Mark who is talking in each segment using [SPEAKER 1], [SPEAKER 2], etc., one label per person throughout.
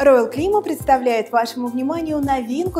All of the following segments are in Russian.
[SPEAKER 1] Royal Klima представляет вашему вниманию новинку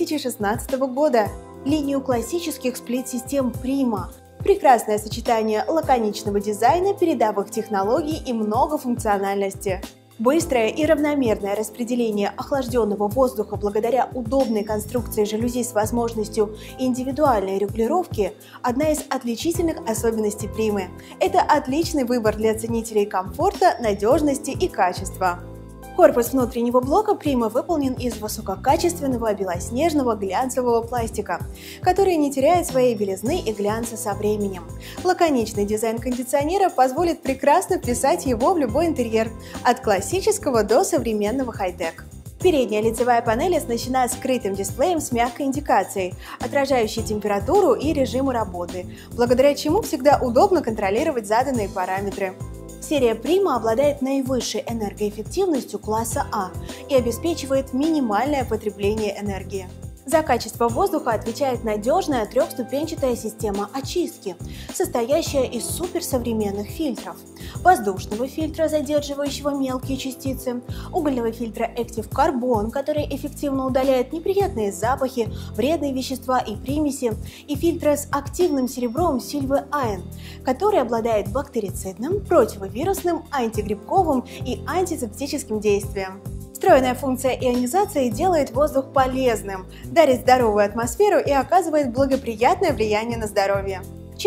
[SPEAKER 1] 2016 года – линию классических сплит-систем Prima. Прекрасное сочетание лаконичного дизайна, передовых технологий и многофункциональности. Быстрое и равномерное распределение охлажденного воздуха благодаря удобной конструкции жалюзи с возможностью индивидуальной регулировки – одна из отличительных особенностей Примы. Это отличный выбор для ценителей комфорта, надежности и качества. Корпус внутреннего блока Prima выполнен из высококачественного белоснежного глянцевого пластика, который не теряет своей белизны и глянца со временем. Лаконичный дизайн кондиционера позволит прекрасно вписать его в любой интерьер, от классического до современного хай-тек. Передняя лицевая панель оснащена скрытым дисплеем с мягкой индикацией, отражающей температуру и режимы работы, благодаря чему всегда удобно контролировать заданные параметры. Серия Prima обладает наивысшей энергоэффективностью класса А и обеспечивает минимальное потребление энергии. За качество воздуха отвечает надежная трехступенчатая система очистки, состоящая из суперсовременных фильтров: воздушного фильтра, задерживающего мелкие частицы, угольного фильтра Active Carbon, который эффективно удаляет неприятные запахи, вредные вещества и примеси, и фильтра с активным серебром Silver Ion, который обладает бактерицидным, противовирусным, антигрибковым и антисептическим действием. Встроенная функция ионизации делает воздух полезным, дарит здоровую атмосферу и оказывает благоприятное влияние на здоровье.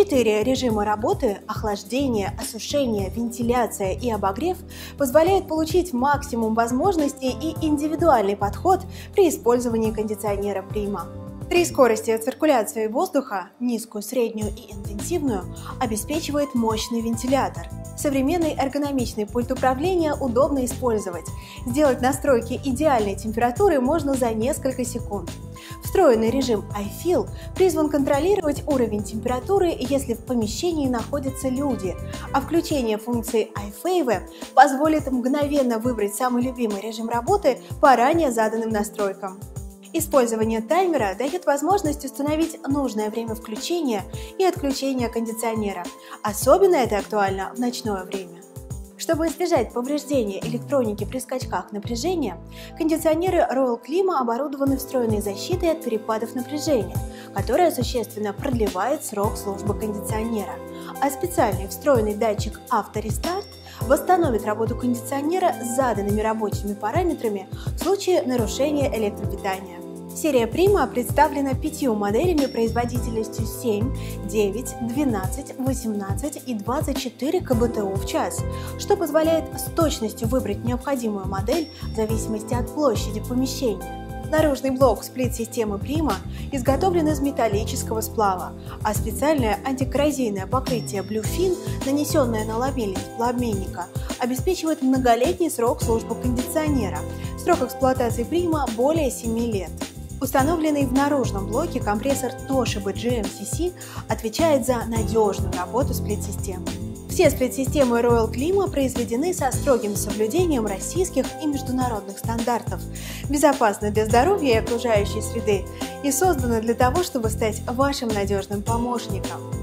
[SPEAKER 1] 4 режима работы – охлаждение, осушение, вентиляция и обогрев – позволяют получить максимум возможностей и индивидуальный подход при использовании кондиционера Prima. 3 скорости циркуляции воздуха – низкую, среднюю и интенсивную – обеспечивает мощный вентилятор. Современный эргономичный пульт управления удобно использовать. Сделать настройки идеальной температуры можно за несколько секунд. Встроенный режим iFeel призван контролировать уровень температуры, если в помещении находятся люди, а включение функции iFavor позволит мгновенно выбрать самый любимый режим работы по ранее заданным настройкам. Использование таймера дает возможность установить нужное время включения и отключения кондиционера. Особенно это актуально в ночное время. Чтобы избежать повреждения электроники при скачках напряжения, кондиционеры Royal Klima оборудованы встроенной защитой от перепадов напряжения, которая существенно продлевает срок службы кондиционера, а специальный встроенный датчик авторестарт восстановит работу кондиционера с заданными рабочими параметрами в случае нарушения электропитания. Серия Prima представлена 5 моделями производительностью 7, 9, 12, 18 и 24 КБТУ в час, что позволяет с точностью выбрать необходимую модель в зависимости от площади помещения. Наружный блок сплит-системы Prima изготовлен из металлического сплава, а специальное антикоррозийное покрытие Bluefin, нанесенное на ламель теплообменника, обеспечивает многолетний срок службы кондиционера. Срок эксплуатации Prima более 7 лет. Установленный в наружном блоке компрессор Toshiba GMCC отвечает за надежную работу сплит-системы. Все сплит-системы Royal Klima произведены со строгим соблюдением российских и международных стандартов, безопасны для здоровья и окружающей среды и созданы для того, чтобы стать вашим надежным помощником.